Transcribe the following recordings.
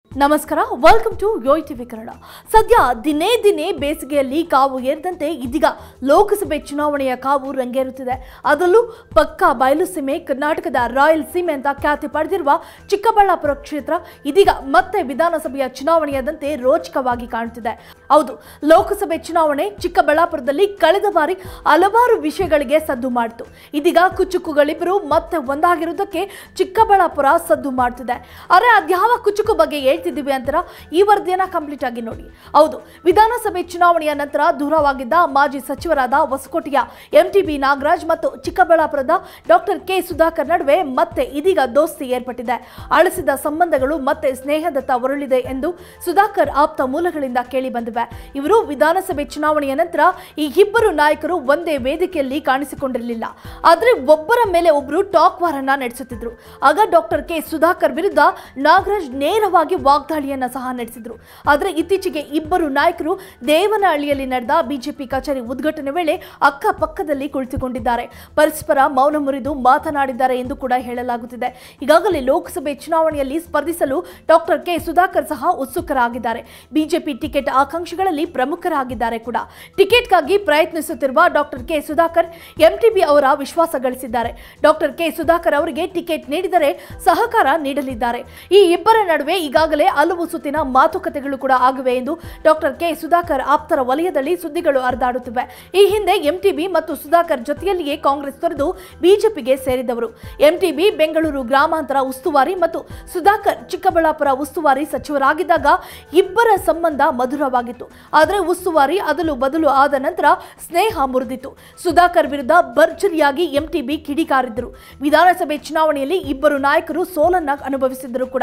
ನಮಸ್ಕಾರ, welcome to yoyo TV Kannada. ಸದ್ಯ ದಿನೇ ದಿನೇ ಬೇಸಿಗೆಯಲ್ಲಿ ಕಾವು ಏರಿದಂತೆ ಇದೀಗ ಲೋಕಸಭೆ ಚುನಾವಣೆಯ ಕಾವು ರಂಗೇರುತ್ತಿದೆ. ಅದರಲ್ಲೂ ಪಕ್ಕಾ ಬಯಲು ಸೀಮೆ, ಕರ್ನಾಟಕದ ರಾಯಲ್ ಸೀಮೆ ಅಂತ ಖ್ಯಾತಿ ಪಡೆದಿರುವ ಚಿಕ್ಕಬಳ್ಳಾಪುರ ಕ್ಷೇತ್ರ ಇದೀಗ ಮತ್ತೆ ವಿಧಾನಸಭೆಯ ಚುನಾವಣೆಯಾದಂತೆ ರೋಚಕವಾಗಿ ಕಾಣುತ್ತಿದೆ. ಹೌದು, ಲೋಕಸಭೆ ಚುನಾವಣೆ ಚಿಕ್ಕಬಳ್ಳಾಪುರದಲ್ಲಿ ಕಳೆದ ಬಾರಿ ಹಲವಾರು ವಿಷಯಗಳಿಗೆ ಸದ್ದು ಮಾಡಿತು. ಇದೀಗ ಕುಚುಕುಗಳಿಬ್ಬರು ಮತ್ತೆ ಒಂದಾಗಿರುವುದಕ್ಕೆ ಚಿಕ್ಕಬಳ್ಳಾಪುರ ಸದ್ದು ಮಾಡ್ತಿದೆ. ಅರೆ, ಅದ್ಯಾವ ಕುಚುಕು ಬಗ್ಗೆ ಹೇಳ್ತಿದ್ದೀವಿ ಅಂತಾರ ಈ ವರದಿಯನ್ನ ಕಂಪ್ಲೀಟ್ ಆಗಿ ನೋಡಿ. ಹೌದು, ವಿಧಾನಸಭೆ ಚುನಾವಣೆಯ ನಂತರ ದೂರವಾಗಿದ್ದ ಮಾಜಿ ಸಚಿವರಾದ ಹೊಸಕೋಟೆಯ ಎಂಟಿಬಿ ನಾಗರಾಜ್ ಮತ್ತು ಚಿಕ್ಕಬಳ್ಳಾಪುರದ ಡಾಕ್ಟರ್ ಕೆ ಸುಧಾಕರ್ ನಡುವೆ ಮತ್ತೆ ಇದೀಗ ದೋಸ್ತಿ ಏರ್ಪಟ್ಟಿದೆ. ಅಳಿಸಿದ ಸಂಬಂಧಗಳು ಮತ್ತೆ ಸ್ನೇಹದತ್ತ ಹೊರಳಿದೆ ಎಂದು ಸುಧಾಕರ್ ಆಪ್ತ ಮೂಲಗಳಿಂದ ಕೇಳಿ ಬಂದಿವೆ. ಇವರು ವಿಧಾನಸಭೆ ಚುನಾವಣೆಯ ನಂತರ ಈ ಇಬ್ಬರು ನಾಯಕರು ಒಂದೇ ವೇದಿಕೆಯಲ್ಲಿ ಕಾಣಿಸಿಕೊಂಡಿರಲಿಲ್ಲ. ಆದರೆ ಒಬ್ಬರ ಮೇಲೆ ಒಬ್ಬರು ಟಾಕ್ ವಾರ್ ಅನ್ನ ನಡೆಸುತ್ತಿದ್ರು. ಆಗ ಡಾಕ್ಟರ್ ಕೆ ಸುಧಾಕರ್ ವಿರುದ್ಧ ನಾಗರಾಜ್ ನೇರವಾಗಿ ವಾಗ್ದಾಳಿಯನ್ನ ಸಹ ನಡೆಸಿದ್ರು. ಆದರೆ ಇತ್ತೀಚೆಗೆ ಇಬ್ಬರು ನಾಯಕರು ದೇವನಹಳ್ಳಿಯಲ್ಲಿ ನಡೆದ ಬಿಜೆಪಿ ಕಚೇರಿ ಉದ್ಘಾಟನೆ ವೇಳೆ ಅಕ್ಕಪಕ್ಕದಲ್ಲಿ ಕುಳಿತುಕೊಂಡಿದ್ದಾರೆ. ಪರಸ್ಪರ ಮೌನ ಮುರಿದು ಮಾತನಾಡಿದ್ದಾರೆ ಎಂದು ಕೂಡ ಹೇಳಲಾಗುತ್ತಿದೆ. ಈಗಾಗಲೇ ಲೋಕಸಭೆ ಚುನಾವಣೆಯಲ್ಲಿ ಸ್ಪರ್ಧಿಸಲು ಡಾಕ್ಟರ್ ಕೆ ಸುಧಾಕರ್ ಸಹ ಉತ್ಸುಕರಾಗಿದ್ದಾರೆ. ಬಿಜೆಪಿ ಟಿಕೆಟ್ ಆಕಾಂಕ್ಷಿಗಳಲ್ಲಿ ಪ್ರಮುಖರಾಗಿದ್ದಾರೆ ಕೂಡ. ಟಿಕೆಟ್ಗಾಗಿ ಪ್ರಯತ್ನಿಸುತ್ತಿರುವ ಡಾಕ್ಟರ್ ಕೆ ಸುಧಾಕರ್ ಎಂಟಿಬಿ ಅವರ ವಿಶ್ವಾಸ ಗಳಿಸಿದ್ದಾರೆ. ಡಾಕ್ಟರ್ ಕೆ ಸುಧಾಕರ್ ಅವರಿಗೆ ಟಿಕೆಟ್ ನೀಡಿದರೆ ಸಹಕಾರ ನೀಡಲಿದ್ದಾರೆ. ಈ ಇಬ್ಬರ ನಡುವೆ ಈಗಾಗಲೇ ಹಲವು ಸುತ್ತಿನ ಮಾತುಕತೆಗಳು ಕೂಡ ಆಗಿವೆ ಎಂದು ಡಾಕ್ಟರ್ ಕೆ ಸುಧಾಕರ್ ಆಪ್ತರ ವಲಯದಲ್ಲಿ ಸುದ್ದಿಗಳು ಹರಿದಾಡುತ್ತಿವೆ. ಈ ಹಿಂದೆ ಎಂಟಿಬಿ ಮತ್ತು ಸುಧಾಕರ್ ಜೊತೆಯಲ್ಲಿಯೇ ಕಾಂಗ್ರೆಸ್ ತೊರೆದು ಬಿಜೆಪಿಗೆ ಸೇರಿದವರು. ಎಂಟಿಬಿ ಬೆಂಗಳೂರು ಗ್ರಾಮಾಂತರ ಉಸ್ತುವಾರಿ ಮತ್ತು ಸುಧಾಕರ್ ಚಿಕ್ಕಬಳ್ಳಾಪುರ ಉಸ್ತುವಾರಿ ಸಚಿವರಾಗಿದ್ದಾಗ ಇಬ್ಬರ ಸಂಬಂಧ ಮಧುರವಾಗಿತ್ತು. ಆದರೆ ಉಸ್ತುವಾರಿ ಅದಲು ಬದಲು ಆದ ನಂತರ ಸ್ನೇಹ ಮುರಿದಿತ್ತು. ಸುಧಾಕರ್ ವಿರುದ್ಧ ಭರ್ಜರಿಯಾಗಿ ಎಂಟಿಬಿ ಕಿಡಿಕಾರಿದ್ದರು. ವಿಧಾನಸಭೆ ಚುನಾವಣೆಯಲ್ಲಿ ಇಬ್ಬರು ನಾಯಕರು ಸೋಲನ್ನ ಅನುಭವಿಸಿದ್ದರು ಕೂಡ.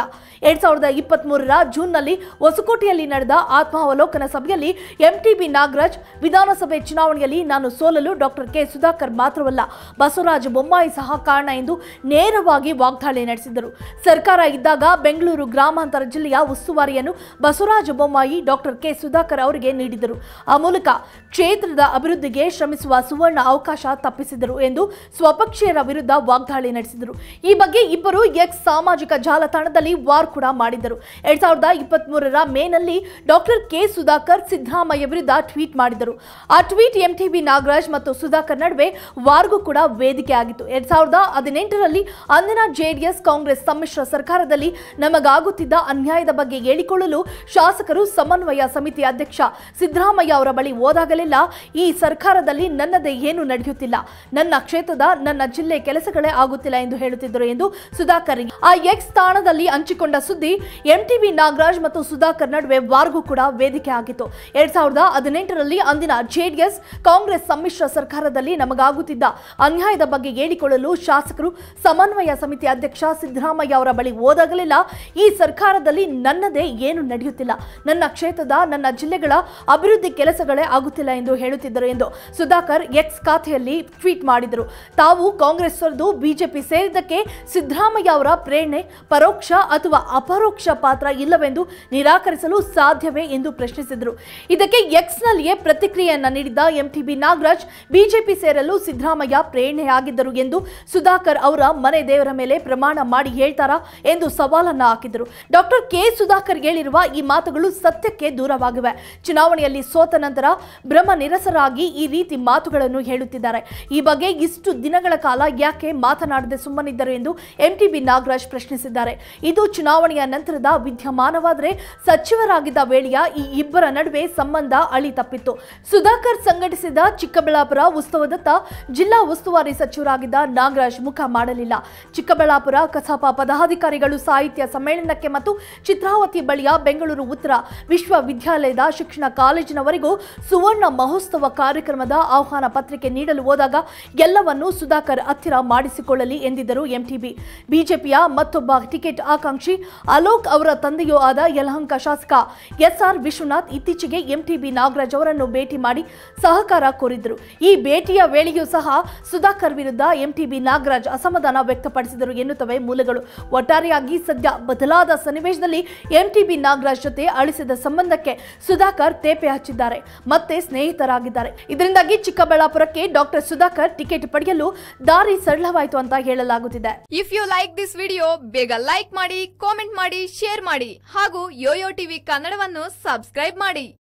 2023ರ ಜೂನ್ನಲ್ಲಿ ಹೊಸಕೋಟೆಯಲ್ಲಿ ನಡೆದ ಆತ್ಮಾವಲೋಕನ ಸಭೆಯಲ್ಲಿ ಎಂಟಿಬಿ ನಾಗರಾಜ್ ವಿಧಾನಸಭೆ ಚುನಾವಣೆಯಲ್ಲಿ ನಾನು ಸೋಲಲು ಡಾಕ್ಟರ್ ಕೆ ಸುಧಾಕರ್ ಮಾತ್ರವಲ್ಲ, ಬಸವರಾಜ ಬೊಮ್ಮಾಯಿ ಸಹ ಕಾರಣ ಎಂದು ನೇರವಾಗಿ ವಾಗ್ದಾಳಿ ನಡೆಸಿದರು. ಸರ್ಕಾರ ಇದ್ದಾಗ ಬೆಂಗಳೂರು ಗ್ರಾಮಾಂತರ ಜಿಲ್ಲೆಯ ಉಸ್ತುವಾರಿಯನ್ನು ಬಸವರಾಜ ಬೊಮ್ಮಾಯಿ ಡಾಕ್ಟರ್ ಕೆ ಸುಧಾಕರ್ ಅವರಿಗೆ ನೀಡಿದರು. ಆ ಮೂಲಕ ಕ್ಷೇತ್ರದ ಅಭಿವೃದ್ಧಿಗೆ ಶ್ರಮಿಸುವ ಸುವರ್ಣ ಅವಕಾಶ ತಪ್ಪಿಸಿದರು ಎಂದು ಸ್ವಪಕ್ಷೀಯರ ವಿರುದ್ಧ ವಾಗ್ದಾಳಿ ನಡೆಸಿದರು. ಈ ಬಗ್ಗೆ ಇಬ್ಬರು ಎಕ್ಸ್ ಸಾಮಾಜಿಕ ಜಾಲತಾಣದಲ್ಲಿ ವಾರ್ ಕೂಡ ಮಾಡಿದ್ದರು. 2023ರ ಮೇನಲ್ಲಿ ಡಾಕ್ಟರ್ ಕೆ ಸುಧಾಕರ್ ಸಿದ್ದರಾಮಯ್ಯ ವಿರುದ್ಧ ಟ್ವೀಟ್ ಮಾಡಿದರು. ಆ ಟ್ವೀಟ್ ಎಂಟಿಬಿ ನಾಗರಾಜ್ ಮತ್ತು ಸುಧಾಕರ್ ನಡುವೆ ವಾರ್ಗೂ ಕೂಡ ವೇದಿಕೆ ಆಗಿತ್ತು. 2018ರಲ್ಲಿ ಅಂದಿನ ಜೆಡಿಎಸ್ ಕಾಂಗ್ರೆಸ್ ಸಮ್ಮಿಶ್ರ ಸರ್ಕಾರದಲ್ಲಿ ನಮಗಾಗುತ್ತಿದ್ದ ಅನ್ಯಾಯದ ಬಗ್ಗೆ ಹೇಳಿಕೊಳ್ಳಲು ಶಾಸಕರು ಸಮನ್ವಯ ಸಮಿತಿ ಅಧ್ಯಕ್ಷ ಸಿದ್ದರಾಮಯ್ಯ ಅವರ ಬಳಿ ಹೋದಾಗಲೆಲ್ಲ ಈ ಸರ್ಕಾರದಲ್ಲಿ ನನ್ನದೇ ಏನು ನಡೆಯುತ್ತಿಲ್ಲ, ನನ್ನ ಕ್ಷೇತ್ರದ ನನ್ನ ಜಿಲ್ಲೆ ಕೆಲಸಗಳೇ ಆಗುತ್ತಿಲ್ಲ ಎಂದು ಹೇಳುತ್ತಿದ್ದರು ಎಂದು ಸುಧಾಕರ್ ಆ ಎಕ್ಸ್ ತಾಣದಲ್ಲಿ ಹಂಚಿಕೊಂಡ ಸುದ್ದಿ ಎಂಟಿಬಿ ನಾಗರಾಜ್ ಮತ್ತು ಸುಧಾಕರ್ ನಡುವೆ ವಾರ್ಗೂ ಕೂಡ ವೇದಿಕೆ ಆಗಿತ್ತು. 2018ರಲ್ಲಿ ಅಂದಿನ ಜೆಡಿಎಸ್ ಕಾಂಗ್ರೆಸ್ ಸಮ್ಮಿಶ್ರ ಸರ್ಕಾರದಲ್ಲಿ ನಮಗಾಗುತ್ತಿದ್ದ ಅನ್ಯಾಯದ ಬಗ್ಗೆ ಹೇಳಿಕೊಳ್ಳಲು ಶಾಸಕರು ಸಮನ್ವಯ ಸಮಿತಿ ಅಧ್ಯಕ್ಷ ಸಿದ್ದರಾಮಯ್ಯ ಅವರ ಬಳಿ ಹೋದಾಗಲೆಲ್ಲ ಈ ಸರ್ಕಾರದಲ್ಲಿ ನನ್ನದೇ ಏನು ನಡೆಯುತ್ತಿಲ್ಲ, ನನ್ನ ಕ್ಷೇತ್ರದ ನನ್ನ ಜಿಲ್ಲೆಗಳ ಅಭಿವೃದ್ಧಿ ಕೆಲಸಗಳೇ ಆಗುತ್ತಿಲ್ಲ ಎಂದು ಹೇಳುತ್ತಿದ್ದರು ಎಂದು ಸುಧಾಕರ್ ಎಕ್ಸ್ ಖಾತೆಯಲ್ಲಿ ಟ್ವೀಟ್ ಮಾಡಿದರು. ತಾವು ಕಾಂಗ್ರೆಸ್ ತೊರೆದು ಬಿಜೆಪಿ ಸೇರಿದ್ದಕ್ಕೆ ಸಿದ್ದರಾಮಯ್ಯ ಅವರ ಪ್ರೇರಣೆ ಪರೋಕ್ಷ ಅಥವಾ ಅಪರೋಕ್ಷ ಪಾತ್ರ ಇಲ್ಲವೆಂದು ನಿರಾಕರಿಸಲು ಸಾಧ್ಯವೇ ಎಂದು ಪ್ರಶ್ನಿಸಿದರು. ಇದಕ್ಕೆ ಎಕ್ಸ್ ನಲ್ಲಿಯೇ ಪ್ರತಿಕ್ರಿಯೆಯನ್ನ ನೀಡಿದ್ದ ಎಂಟಿಬಿ ನಾಗರಾಜ್ ಬಿಜೆಪಿ ಸೇರಲು ಸಿದ್ದರಾಮಯ್ಯ ಪ್ರೇರಣೆಯಾಗಿದ್ದರು ಎಂದು ಸುಧಾಕರ್ ಅವರ ಮನೆ ದೇವರ ಮೇಲೆ ಪ್ರಮಾಣ ಮಾಡಿ ಹೇಳ್ತಾರಾ ಎಂದು ಸವಾಲನ್ನ ಹಾಕಿದರು. ಡಾಕ್ಟರ್ ಕೆ ಸುಧಾಕರ್ ಹೇಳಿರುವ ಈ ಮಾತುಗಳು ಸತ್ಯಕ್ಕೆ ದೂರವಾಗಿವೆ. ಚುನಾವಣೆಯಲ್ಲಿ ಸೋತ ನಂತರ ಭ್ರಮ ನಿರಸರಾಗಿ ಈ ರೀತಿ ಮಾತುಗಳನ್ನು ಹೇಳುತ್ತಿದ್ದಾರೆ. ಈ ಬಗ್ಗೆ ಇಷ್ಟು ದಿನಗಳ ಕಾಲ ಯಾಕೆ ಮಾತನಾಡದೆ ಸುಮ್ಮನಿದ್ದರು ಎಂದು ಎಂಟಿಬಿ ನಾಗರಾಜ್ ಪ್ರಶ್ನಿಸಿದ್ದಾರೆ. ಇದು ಚುನಾವಣೆಯ ನಂತರದ ವಿದ್ಯಮಾನವಾದರೆ ಸಚಿವರಾಗಿದ್ದ ವೇಳೆಯ ಈ ಇಬ್ಬರ ನಡುವೆ ಸಂಬಂಧ ಅಳಿ ತಪ್ಪಿತ್ತು. ಸುಧಾಕರ್ ಸಂಘಟಿಸಿದ ಚಿಕ್ಕಬಳ್ಳಾಪುರ ಉತ್ಸವದತ್ತ ಜಿಲ್ಲಾ ಉಸ್ತುವಾರಿ ಸಚಿವರಾಗಿದ್ದ ನಾಗರಾಜ್ ಮುಖ ಮಾಡಲಿಲ್ಲ. ಚಿಕ್ಕಬಳ್ಳಾಪುರ ಕಸಾಪ ಪದಾಧಿಕಾರಿಗಳು ಸಾಹಿತ್ಯ ಸಮ್ಮೇಳನಕ್ಕೆ ಮತ್ತು ಚಿತ್ರಾವತಿ ಬಳಿಯ ಬೆಂಗಳೂರು ಉತ್ತರ ವಿಶ್ವವಿದ್ಯಾಲಯದ ಶಿಕ್ಷಣ ಕಾಲೇಜಿನವರೆಗೂ ಸುವರ್ಣ ಮಹೋತ್ಸವ ಕಾರ್ಯಕ್ರಮದ ಆಹ್ವಾನ ಪತ್ರಿಕೆ ನೀಡಲು ಹೋದಾಗ ಎಲ್ಲವನ್ನೂ ಸುಧಾಕರ್ ಹತ್ತಿರ ಮಾಡಿಸಿಕೊಳ್ಳಲಿ ಎಂದಿದ್ದರು ಎಂಟಿಬಿ. ಬಿಜೆಪಿಯ ಮತ್ತೊಬ್ಬ ಟಿಕೆಟ್ ಆಕಾಂಕ್ಷಿ ಅಲೋಕ್ ಅವರ ತಂದೆಯೂ ಆದ ಯಲಹಂಕ ಶಾಸಕ ಎಸ್ಆರ್ ವಿಶ್ವನಾಥ್ ಇತ್ತೀಚೆಗೆ ಎಂಟಿಬಿ ನಾಗರಾಜ್ ಅವರನ್ನು ಭೇಟಿ ಮಾಡಿ ಸಹಕಾರ ಕೋರಿದ್ದರು. ಈ ಭೇಟಿಯ ವೇಳೆಯೂ ಸಹ ಸುಧಾಕರ್ ವಿರುದ್ಧ ಎಂಟಿಬಿ ನಾಗರಾಜ್ ಅಸಮಾಧಾನ ವ್ಯಕ್ತಪಡಿಸಿದರು ಎನ್ನುತ್ತವೆ ಮೂಲಗಳು. ಒಟ್ಟಾರೆಯಾಗಿ ಸದ್ಯ ಬದಲಾದ ಸನ್ನಿವೇಶದಲ್ಲಿ ಎಂಟಿಬಿ ನಾಗರಾಜ್ ಜೊತೆ ಅಳಿಸಿದ ಸಂಬಂಧಕ್ಕೆ ಸುಧಾಕರ್ ತೇಪೆ ಹಚ್ಚಿದ್ದಾರೆ, ಮತ್ತೆ ಸ್ನೇಹಿತರಾಗಿದ್ದಾರೆ. ಇದರಿಂದಾಗಿ ಚಿಕ್ಕಬಳ್ಳಾಪುರಕ್ಕೆ ಡಾಕ್ಟರ್ ಸುಧಾಕರ್ ಟಿಕೆಟ್ ಪಡೆಯಲು ದಾರಿ ಸರಳವಾಯಿತು ಅಂತ ಹೇಳಲಾಗುತ್ತಿದೆ. If you like this video ಬೇಗ ಲೈಕ್ ಮಾಡಿ, ಕಾಮೆಂಟ್ ಮಾಡಿ, ಶೇರ್ ಶೇರ್ ಮಾಡಿ ಹಾಗೂ ಯೋಯೋ ಟಿವಿ ಕನ್ನಡವನ್ನು ಸಬ್ಸ್ಕ್ರೈಬ್ ಮಾಡಿ.